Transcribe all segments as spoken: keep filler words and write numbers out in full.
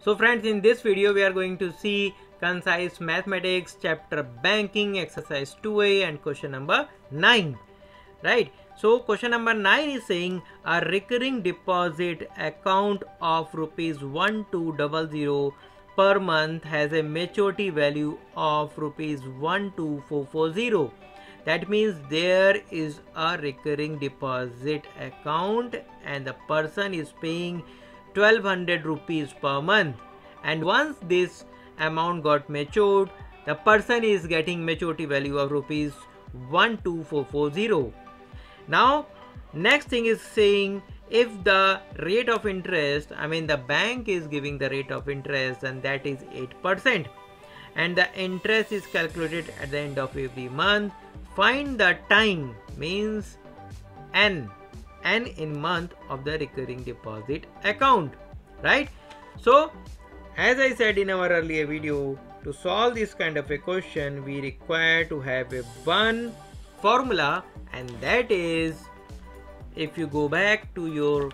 So friends, in this video we are going to see Concise Mathematics chapter Banking exercise two A and question number nine. Right. So question number nine is saying a recurring deposit account of rupees one two zero zero per month has a maturity value of rupees one two four four zero. That means there is a recurring deposit account and the person is paying twelve hundred rupees per month, and once this amount got matured, the person is getting maturity value of rupees one two four four zero. Now next thing is saying if the rate of interest, I mean the bank is giving the rate of interest, and that is eight percent, and the interest is calculated at the end of every month. Find the time, means n n in month of the recurring deposit account, right? So as I said in our earlier video, to solve this kind of a question we require to have a one formula, and that is, if you go back to your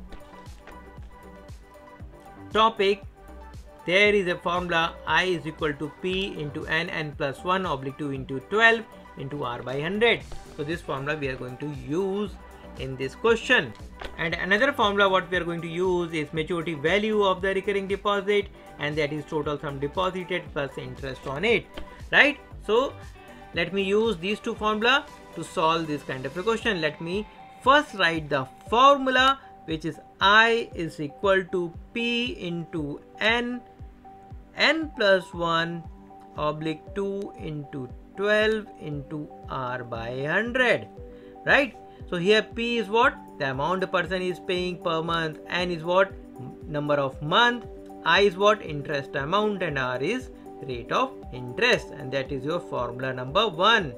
topic, there is a formula I is equal to P into n, n plus one oblique two into twelve into R by one hundred. So this formula we are going to use in this question. And another formula what we are going to use is maturity value of the recurring deposit, and that is total sum deposited plus interest on it, right? So let me use these two formula to solve this kind of a question. Let me first write the formula, which is I is equal to P into n, n plus one oblique two into twelve into R by one hundred, right? So here P is what? The amount the person is paying per month, n is what? Number of month, I is what? Interest amount, and R is rate of interest, and that is your formula number one,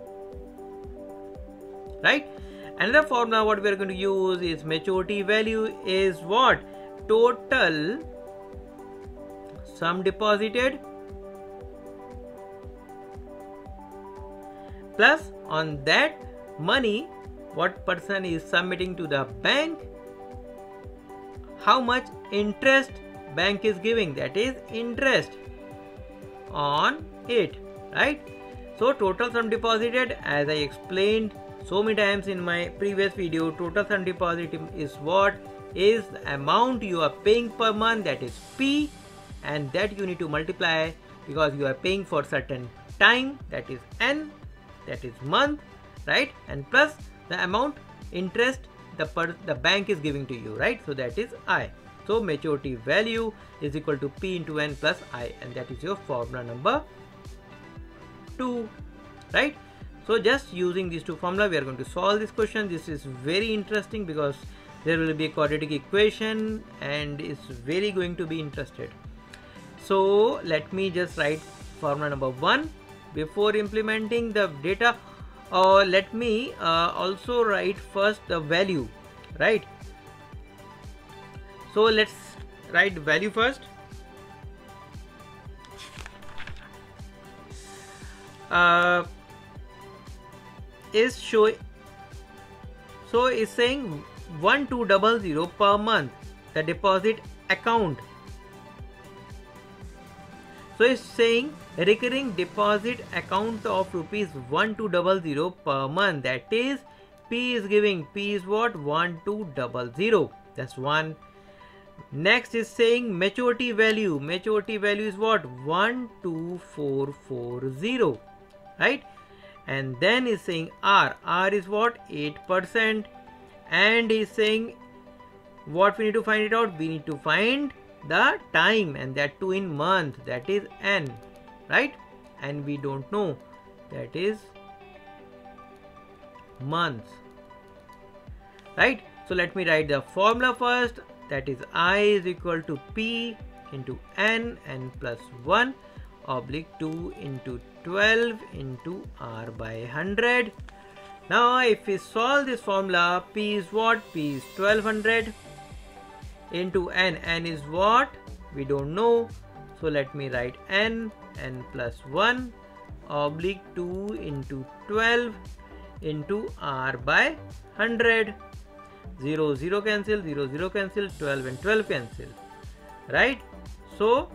right? Another formula what we are going to use is maturity value is what? Total sum deposited plus on that money what person is submitting to the bank, how much interest bank is giving, that is interest on it, right? So total sum deposited, as I explained so many times in my previous video, total sum deposit is what? Is the amount you are paying per month, that is P, and that you need to multiply because you are paying for certain time, that is n, that is month, right? And plus the amount interest the per, the bank is giving to you, right? So that is I. So maturity value is equal to P into n plus I, and that is your formula number two, right? So just using these two formula we are going to solve this question. This is very interesting because there will be a quadratic equation and it's very going to be interested. So let me just write formula number one before implementing the data. Or uh, let me uh, also write first the value, right? So let's write value first. Uh, is show so is saying one two zero zero per month the deposit account. So it's saying recurring deposit account of rupees one two zero zero per month, that is P is giving, P is what? one two zero zero, that's one. Next is saying maturity value, maturity value is what? one two four four zero, right? And then is saying R, R is what? eight percent, and is saying what we need to find it out? We need to find the time, and that too in month, that is n, right? And we don't know, that is months, right? So let me write the formula first, that is I is equal to P into n, n plus one oblique two into twelve into R by one hundred. Now if we solve this formula, P is what? P is twelve hundred into n, n is what? We don't know. So let me write n, n plus one oblique two into twelve into R by one hundred. zero, zero cancel, zero, zero cancel, twelve and twelve cancel, right? So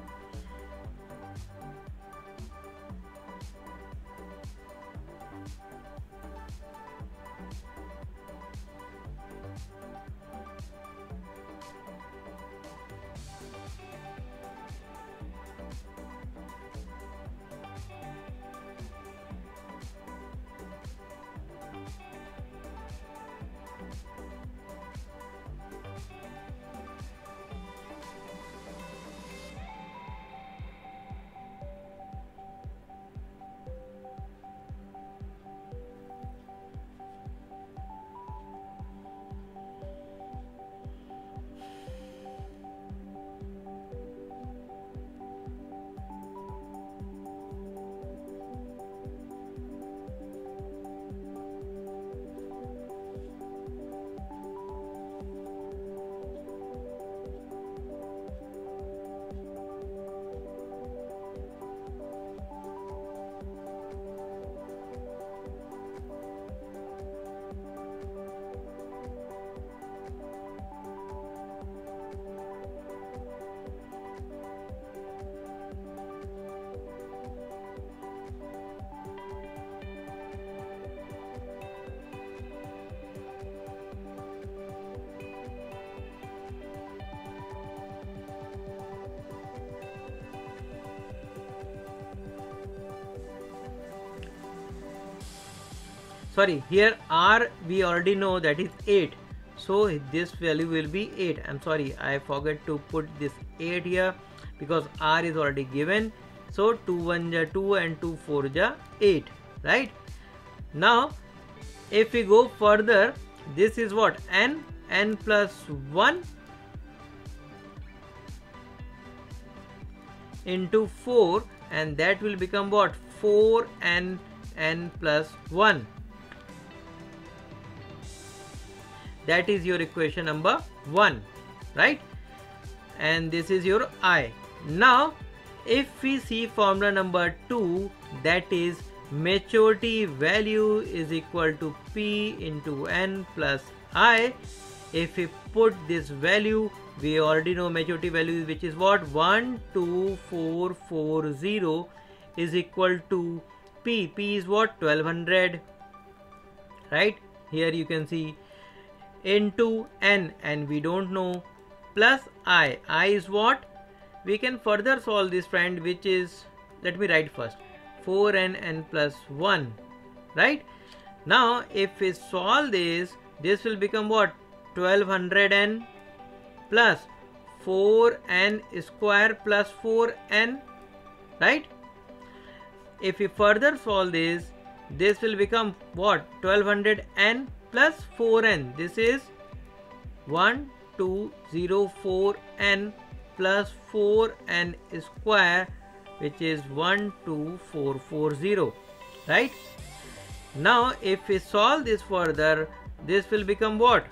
sorry, here R we already know that is eight, so this value will be eight. I'm sorry, I forgot to put this eight here because R is already given. So two one ja two and two four ja eight, right? Now if we go further, this is what? N, n plus one into four, and that will become what? four n, n plus one. That is your equation number one, right? And this is your I. Now if we see formula number two, that is maturity value is equal to P into N plus I. If we put this value, we already know maturity value, which is what? one two four four zero is equal to P. P is what? twelve hundred, right? Here you can see into N, and we don't know, plus I. I is what? We can further solve this, friend, which is, let me write first, four n, n plus one, right? Now if we solve this, this will become what? twelve hundred n plus four n square plus four n, right? If we further solve this, this will become what? twelve hundred n plus four n. This is one two zero four n plus four n square, which is one two four four zero, right? Now if we solve this further, this will become what?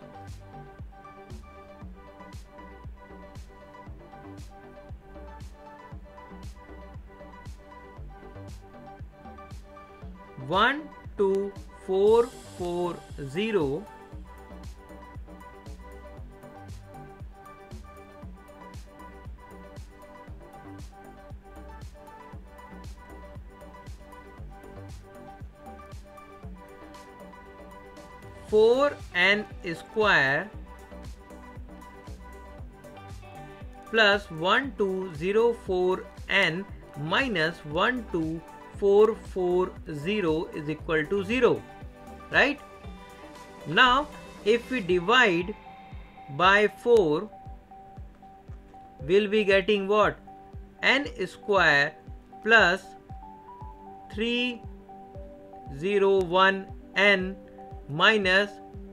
one two four four zero four n square plus one two zero four n minus one two four four zero is equal to zero, right? Now if we divide by four, we'll be getting what? N square plus three zero one n minus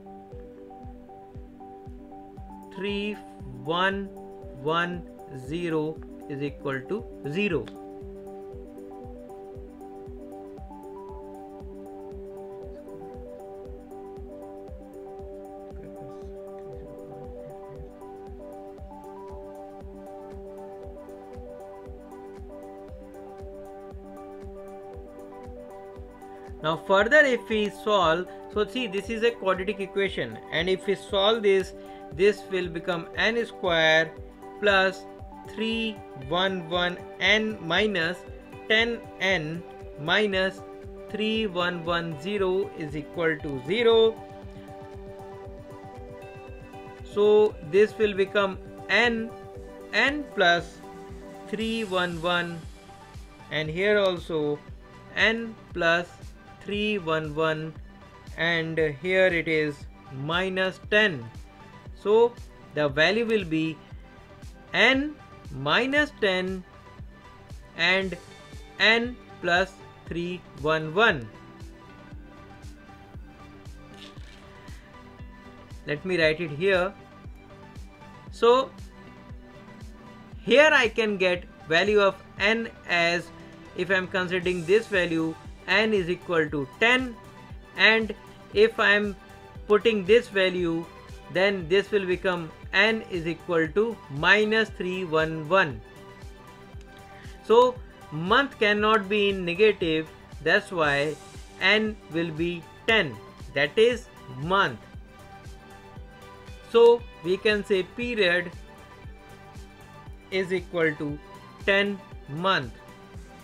three one one zero is equal to zero. Now further if we solve, so see, this is a quadratic equation, and if we solve this, this will become n square plus three one one n minus ten n minus three one one zero is equal to zero. So this will become n, n plus three one one, and here also n plus three one one, and here it is minus ten. So the value will be n minus ten and n plus three one one. Let me write it here. So here I can get value of n as, if I am considering this value, n is equal to ten, and if I am putting this value, then this will become n is equal to minus three one one. So month cannot be in negative, that's why n will be ten, that is month. So we can say period is equal to ten month,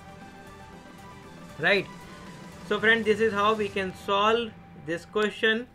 right? So friend, this is how we can solve this question.